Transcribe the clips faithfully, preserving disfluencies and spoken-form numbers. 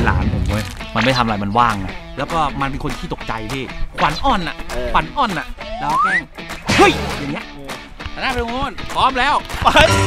หลานผมเว้ยมันไม่ทำอะไรมันว่างไงแล้วก็มันเป็นคนขี้ตกใจพี่ขวัญอ่อนอ่ะขวัญอ่อนอ่ะแล้วแกล้งเฮ้ยอย่างเงี้ยแต่หน้าไปตรงโน้นพร้อมแล้วไป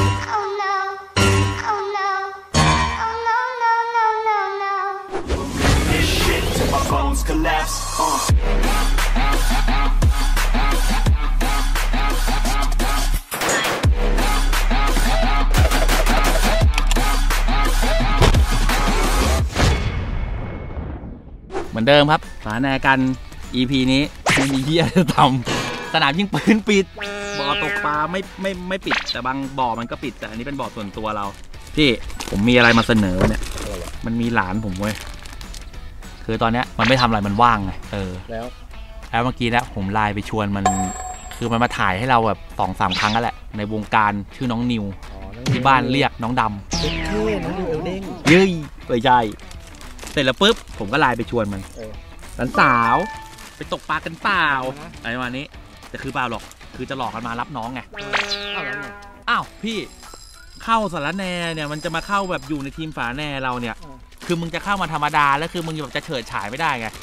เหมือนเดิมครับสถานการณ์ อี พี นี้ไม่มีเหี้ยจะทำสนามยิงปืนปิดบ่อตกปลาไม่ไม่ไม่ปิดแต่บางบ่อมันก็ปิดแต่อันนี้เป็นบ่อส่วนตัวเราพี่ผมมีอะไรมาเสนอเนี่ยมันมีหลานผมเว้ยคือตอนเนี้ยมันไม่ทำอะไรมันว่างไงเออแล้วแล้วเมื่อกี้นะผมไลน์ไปชวนมันคือมันมาถ่ายให้เราแบบสองสามครั้งแล้วแหละในวงการชื่อน้องนิวที่บ้านเรียกน้องดำเท่น้องนิวเอลเด้งเย้ยไปใจเสร็จแล้วปุ๊บผมก็ไลน์ไปชวนมันหลานสาวไปตกปลากันเปล่าอะไรประมาณนี้แต่คือเปล่าหรอกคือจะหลอกกันมารับน้องไงอ้าวพี่เข้าสารแนเนี่ยมันจะมาเข้าแบบอยู่ในทีมฝาแนเราเนี่ยคือมึงจะเข้ามาธรรมดาแล้วคือมึงแบบจะเฉิดฉายไม่ได้ไง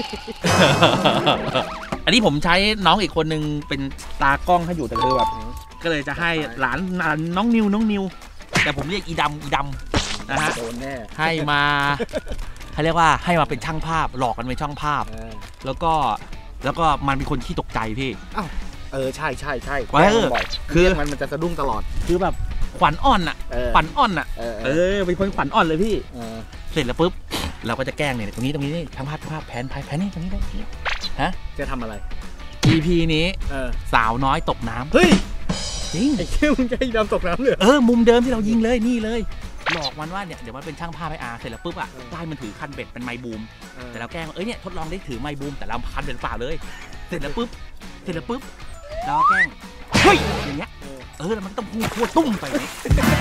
อันนี้ผมใช้น้องอีกคนนึงเป็นตากล้องให้อยู่แต่คือแบบก็เลยจะให้หลานน้องนิวน้องนิวแต่ผมเรียกอีดำอีดำนะฮะให้มาเขาเรียกว่าให้มาเป็นช่างภาพหลอกกันเป็นช่างภาพแล้วก็แล้วก็มันเป็นคนขี้ตกใจพี่อ้าวเออใช่ใช่ใช่คือมันมันจะสะดุ้งตลอดคือแบบขวัญอ่อนอ่ะขวัญอ่อนอ่ะเออเป็นคนขวัญอ่อนเลยพี่เสร็จแล้วปุ๊บเราก็จะแกล้งเนี่ยตรงนี้ตรงนี้นี่ช่างภาพช่างภาพแผนแผนนี่ตรงนี้ตรงนี้ฮะจะทำอะไร อี พี นี้สาวน้อยตกน้ำเฮ้ยจริงไอ้เขี้ยวมึงจะให้ดำตกน้ำเลยเออมุมเดิมที่เรายิงเลยนี่เลยหลอกมันว่าเนี่ยเดี๋ยวมันเป็นช่างภาพให้อาเสร็จแล้วปุ๊บอ่ะได้มันถือคันเบ็ดเป็นไมบูมแต่เราแกล้งเอ้ยเนี่ยทดลองได้ถือไมบูมแต่เราคันเบ็ดเปล่าเลยเสร็จแล้วปุ๊บเสร็จแล้วปุ๊บเราแกล้งเฮ้ยอย่างเงี้ยเออแล้วมันต้องพูดพูดตุ้มไปเนี่ย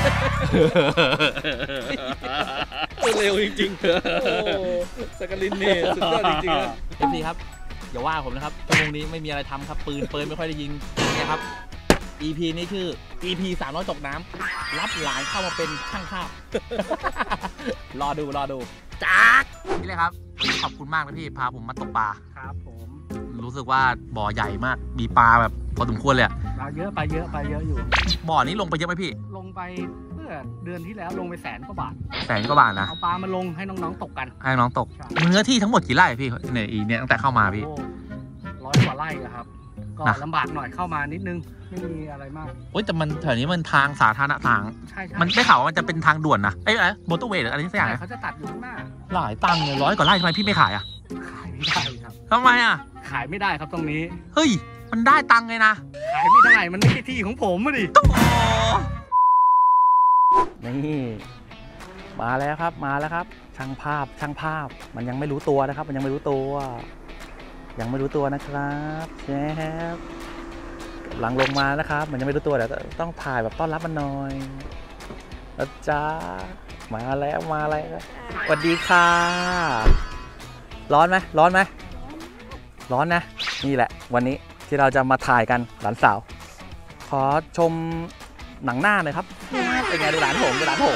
เร็วจริงๆโอ้สกลินนี่สุดยอดจริงๆครับเอฟซีครับอย่าว่าผมนะครับชั่วโมงนี้ไม่มีอะไรทำครับปืนปืนไม่ค่อยได้ยิงนะครับ อี พี นี้ชื่อ อี พี สามร้อยตกน้ำรับหลานเข้ามาเป็นช่างภาพ รอดูรอดูจักนี่เลยครับขอบคุณมากนะพี่พาผมมาตกปลาครับผมรู้สึกว่าบ่อใหญ่มากมีปลาแบบพอสมควรเลยปลาเยอะปลาเยอะปลาเยอะอยู่บ่อนี้ลงไปเยอะไหมพี่ลงไปเมื่อเดือนที่แล้วลงไปแสนกว่าบาทแสนกว่าบาทนะเอาปลามาลงให้น้องๆตกกันให้น้องตกเนื้อที่ทั้งหมดกี่ไร่พี่เนี่ยอีเนี่ยตั้งแต่เข้ามาพี่ร้อยกว่าไร่ครับก็ลำบากหน่อยเข้ามานิดนึงไม่มีอะไรมากโอ้ยแต่มันแถวนี้มันทางสาธารณะทางใช่มันได้ข่าวว่ามันจะเป็นทางด่วนนะไอ้ไอ้มอเตอร์เวย์หรืออะไรสักอย่างเขาจะตัดอยู่ข้างหน้าหลายตังค์เลยร้อยกว่าไร่ทำไมพี่ไม่ขายอ่ะขายไม่ได้ครับทำไมอ่ะขายไม่ได้ครับตรงนี้เฮ้ยมันได้ตังค์ไงนะขายไม่ได้มันไม่ใช่ที่ของผมอ่ะดินี่มาแล้วครับมาแล้วครับช่างภาพช่างภาพมันยังไม่รู้ตัวนะครับมันยังไม่รู้ตัวยังไม่รู้ตัวนะครับเชฟกำลังลงมานะครับมันยังไม่รู้ตัวเดี๋ยวต้องถ่ายแบบต้อนรับมันหน่อยนะจ๊ะมาแล้วมาแล้วสวัสดีค่ะร้อนไหมร้อนไหมร้อนนะนี่แหละวันนี้ที่เราจะมาถ่ายกันหลานสาวขอชมหนังหน้าหน่อยครับเป็นไงดูหลานผมดูหลานผม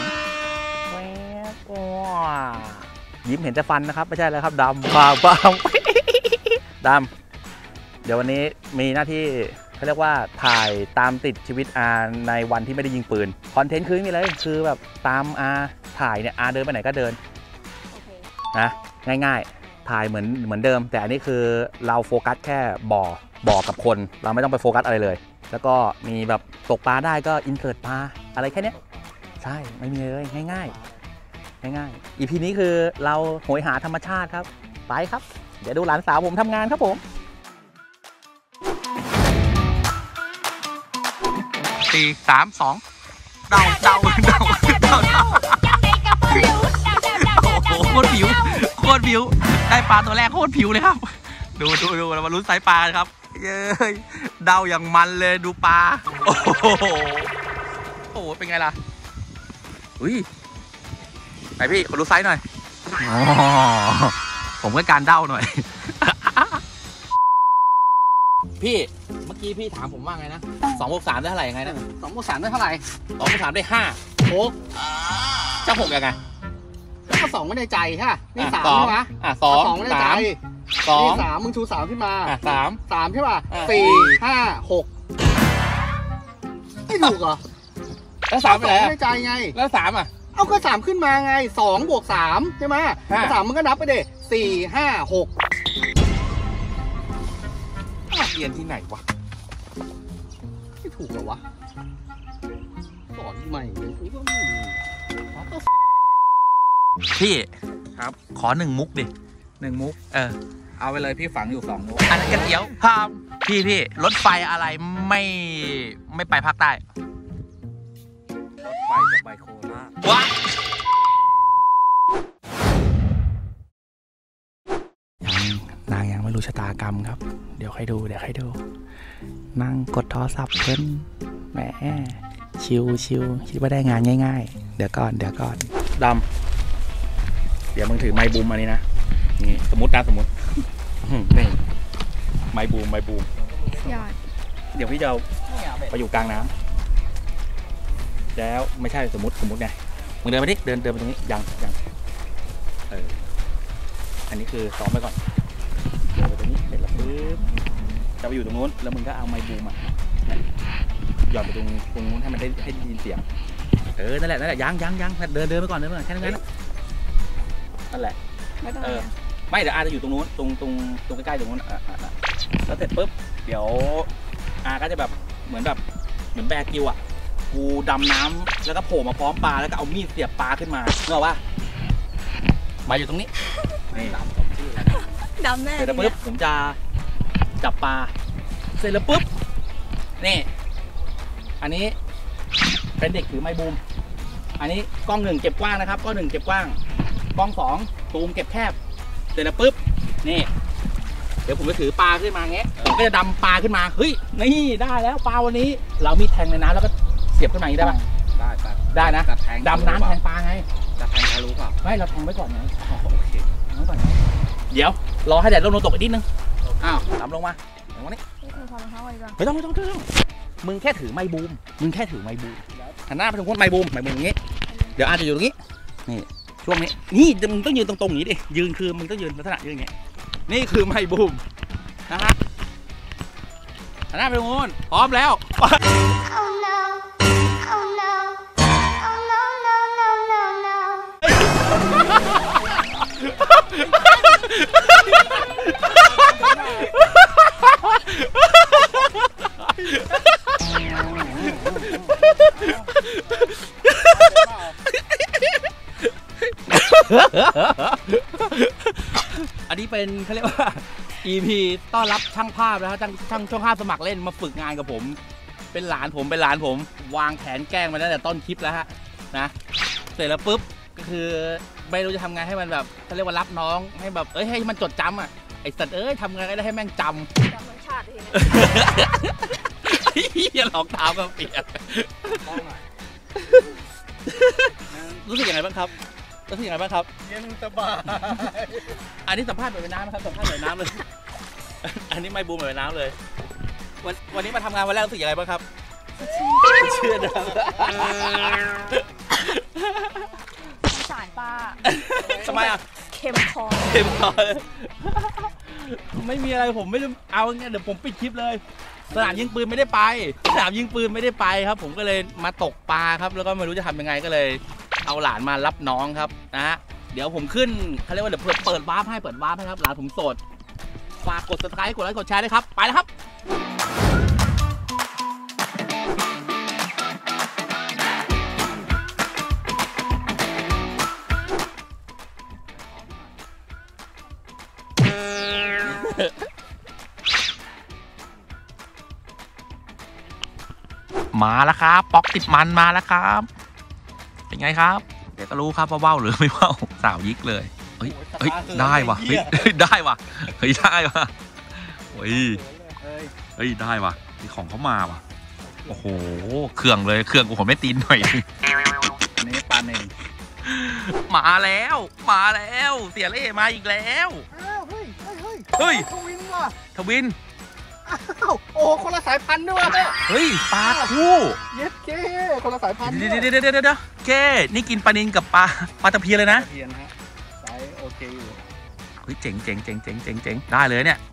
ยิ้มเห็นแต่ฟันนะครับไม่ใช่เลยครับดำปากปากดำเดี๋ยววันนี้มีหน้าที่เขาเรียกว่าถ่ายตามติดชีวิตอาในวันที่ไม่ได้ยิงปืนคอนเทนต์คือมีอะไรคือแบบตามอาถ่ายเนี่ยอาเดินไปไหนก็เดินนะง่ายๆถ่ายเหมือนเหมือนเดิมแต่อันนี้คือเราโฟกัสแค่บ่อบ่อกับคนเราไม่ต้องไปโฟกัสอะไรเลยแล้วก็มีแบบตกปลาได้ก็อินเสิร์ตปลาอะไรแค่นี้ใช่ไม่มีเลยง่ายๆง่ายๆ อี พี นี้คือเราโหยหาธรรมชาติครับไปครับเดี๋ยวดูหลานสาวผมทำงานครับผมสี่สามสองเดาเดาเดาเดาโอ้โหโคตรผิวโคตรผิวได้ปลาตัวแรกโคตรผิวเลยครับดูดูดูเรามาลุ้นไซส์ปลาครับเย้ยเดาอย่างมันเลยดูปลาโอ้โหโอ้โหเป็นไงล่ะอุ้ยไหนพี่ขอดูไซส์หน่อยอ๋อผมก็การเดาหน่อยพี่เมื่อกี้พี่ถามผมว่าไงนะสองบวกสามได้เท่าไหร่ยังไงนะสองบวกสามได้เท่าไหร่สองบวกสามได้ห้าโอ้เจ้าหกยังไงก็สองไม่ในใจใช่ป่ะนี่สามสองใช่ไหมอ่ะสองสองไม่ในใจสองนี่สามมึงชูสามขึ้นมาอ่ะสามสามใช่ป่ะอ่ะสี่ห้าหกไม่ถูกเหรอแล้วสามไปไหนสองอ่ะไม่ในใจไงแล้วสามอ่ะเอาก็สามขึ้นมาไงสองบวกสามใช่ไหมห้าสามมึงก็นับไปเด็สี่ห้าหกเรียนที่ไหนวะไม่ถูกเหรอวะสอนใหม่กูก็ไม่รู้พี่ครับขอหนึ่งมุกดิหนึ่งมุกเออเอาไปเลยพี่ฝังอยู่สองมุกอันนั้นกันเดี๋ยวพามพี่พี่รถไฟอะไรไม่ไม่ไปภาคใต้รถไฟจะไปโคราชวะนางยังไม่รู้ชะตากรรมครับ เดี๋ยวค่อยดูเดี๋ยวค่อยดู นั่งกดโทรศัพท์เพิ่นแหมชิวชิวคิดว่าได้งานง่ายๆ เดี๋ยวก่อนเดี๋ยวก่อนดำเดี๋ยวมึงถือไมค์บูมอันนี้นะนี่สมมตินะสมมตินี่ไมค์บูมไมค์บูมยอดเดี๋ยวพี่จะเอาไปอยู่กลางน้ำแล้วไม่ใช่สมมติสมมติไงมึงเดินไปดิเดินเดินไปตรงนี้ยังยังเอออันนี้คือซ้อมไปก่อนเดินไปตรงนี้เสร็จแล้วปึ๊บจะไปอยู่ตรงนู้นแล้วมึงก็เอาไมค์บูมอ่ะเนี่ยหย่อนไปตรงตรงนู้นให้มันได้ให้ได้ยินเสียงเออนั่นแหละนั่นแหละยังยังยังเดินเดินไปก่อนเดินไปก่อนแค่นั้นนั่นแหละไม่ต้องเออนะไม่เดี๋ยวอาจะอยู่ตรงนู้นตรงตรงตรงใกล้ๆตรงนู้นอ่ะอ่ะอ่ะแล้วเสร็จปุ๊บเดี๋ยวอาก็จะแบบเหมือนแบบเหมือนแบกิวอ่ะกูดำน้ำแล้วก็โผล่มาพร้อมปลาแล้วก็เอามีดเสียบปลาขึ้นมาเนกอะว่ามาอยู่ตรงนี้นี่ดำแน่เสร็จแล้วปุ๊บผมจะจับปลาเสร็จแล้วปุ๊บนี่อันนี้เป็นเด็กถือไม้บูมอันนี้กล้องหนึ่งเก็บกว้างนะครับกล้องหนึ่งเก็บกว้างกล้องสองซูมเก็บแคบเสร็จแล้วปุ๊บนี่เดี๋ยวผมจะถือปลาขึ้นมาเงี้ยผมก็จะดำปลาขึ้นมาเฮ้ยนี่ได้แล้วปลาวันนี้เรามีแทงในน้ำแล้วก็เสียบขึ้นมาอย่างนี้ได้ปะได้แต่ได้นะแต่แทงดำน้ำแทงปลาไงจะแทงทะลุเปล่าไม่เราแทงไว้ก่อนไงอ๋อโอเคแทงไว้ก่อนนะเดี๋ยวรอให้แดดร่มลงตกอีกนิดนึงอ้าวดำลงมาลงมานี่นี่คือความรองเท้าไว้ก่อนไม่ต้องไม่ต้องไม่ต้องมึงแค่ถือไม้บูมมึงแค่ถือไม้บูมหันหน้าไปทางคนไม้บูมไม้บูมอย่างงี้เดี๋ยวอาจจะอยู่ตรงนี้นี่ช่วงนี้นี่มึงต้องยืนตรงๆอย่างนี้ดิยืนคือมึงต้องยืนลักษณะยืนอย่างงี้นี่คือไม้บูมนะฮะหันหน้าไปทางโน้นพร้อมแล้ว Oh no. Oh no. Oh no, no, no, no, no. อันนี้เป็นเขาเรียกว่า อี พี ต้อนรับช่างภาพนะครับช่างช่างช่างภาพสมัครเล่นมาฝึกงานกับผมเป็นหลานผมเป็นหลานผมวางแผนแกล้งมาตั้งแต่ต้นคลิปแล้วฮะนะเสร็จแล้วปุ๊บก็คือไม่รู้จะทำไงให้มันแบบเขาเรียกว่ารับน้องให้แบบเอ้ยให้มันจดจำอ่ะไอ้สัตว์เอ้ยทำไงก็ได้ให้แม่งจำจำมันชาติทีนี้เฮียรองเท้าก็เปียกรู้สึกยังไงบ้างครับรู้สึกยังไงบ้างครับเย็นสบายอันนี้สัมภาษณ์แบบน้ำนะครับสัมภาษณ์แบบน้ำเลย อันนี้ไม่บูมแบบน้ำเลย วันวันนี้มาทำงานวันแรกรู้สึกยังไงบ้างครับเชื่อนะสงสารป้าทำไมอ่ะเค็มคอเต็มคอเลยไม่มีอะไรผมไม่ได้เอาเงี้ยเดี๋ยวผมปิดคลิปเลยสนามยิงปืนไม่ได้ไปสนามยิงปืนไม่ได้ไปครับ ผมก็เลยมาตกปลาครับแล้วก็ไม่รู้จะทำยังไงก็เลย เอาหลานมารับน้องครับนะฮะเดี๋ยวผมขึ้นเขาเรียกว่าเดี๋ยวเปิดเปิดวาร์ปให้เปิดวาร์ปให้ครับหลานผมโสดฝากกด subscribe กดไลค์กดแชร์ด้วยครับไปแล้วครับมาแล้วครับป๊อกติดมันมาแล้วครับเป็นไงครับเดี๋ยวก็รู้ครับว่าว่าวหรือไม่ว่าวสาวยิกเลยเฮ้ยเฮ้ยได้ว่ะเฮ้ยได้ว่ะเฮ้ยได้ว่ะเฮ้ยเฮ้ยได้ว่ะมีของเขามาว่ะโอ้โหเครื่องเลยเครื่องกูผมไม่ตีนหน่อยอันนี้ปลาเน่งมาแล้วมาแล้วเสียเล่มาอีกแล้วอ้าวเฮ้ยเฮ้ยเฮ้ยเฮ้ยทวินว่ะทวินอ้าวโอ้คนละสายพันธุ์ด้วยเว้ยเฮ้ยปลาคู่เย็ดเก้คนละสายพันธุ์เดี๋ยวเดี๋ยวเดี๋ยวเดี๋ยวเดี๋ยวเก้นี่กินปลานิลกับปลาปลาตะเพียนเลยนะเพียนฮะสายโอเคอยู่เฮ้ยเจ๋งเจ๋งเจ๋งเจ๋งเจ๋งเจ๋งได้เลยเนี่ย